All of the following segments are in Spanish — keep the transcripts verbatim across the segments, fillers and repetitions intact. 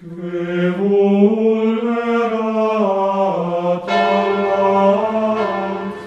Que vulnerat al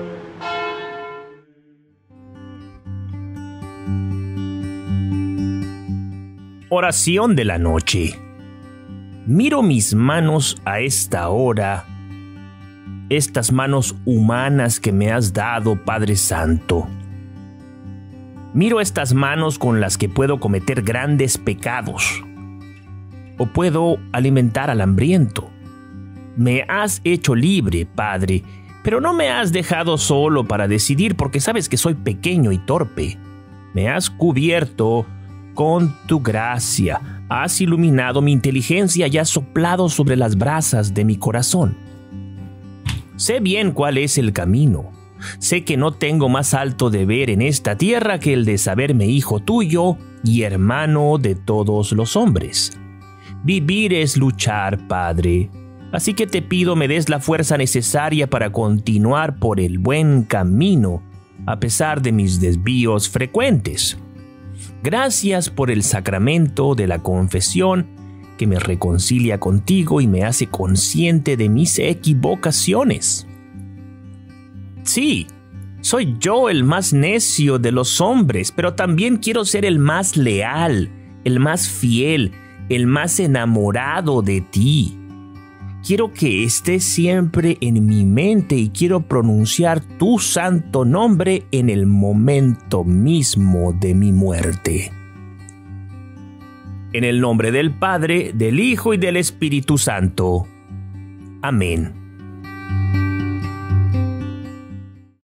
Oración de la noche. Miro mis manos a esta hora, estas manos humanas que me has dado, Padre Santo. Miro estas manos con las que puedo cometer grandes pecados, o puedo alimentar al hambriento. Me has hecho libre, Padre, pero no me has dejado solo para decidir porque sabes que soy pequeño y torpe. Me has cubierto con tu gracia, has iluminado mi inteligencia y has soplado sobre las brasas de mi corazón. Sé bien cuál es el camino. Sé que no tengo más alto deber en esta tierra que el de saberme hijo tuyo y hermano de todos los hombres. Vivir es luchar, Padre. Así que te pido me des la fuerza necesaria para continuar por el buen camino, a pesar de mis desvíos frecuentes. Gracias por el sacramento de la confesión que me reconcilia contigo y me hace consciente de mis equivocaciones. Sí, soy yo el más necio de los hombres, pero también quiero ser el más leal, el más fiel, el más enamorado de ti. Quiero que estés siempre en mi mente y quiero pronunciar tu santo nombre en el momento mismo de mi muerte. En el nombre del Padre, del Hijo y del Espíritu Santo. Amén.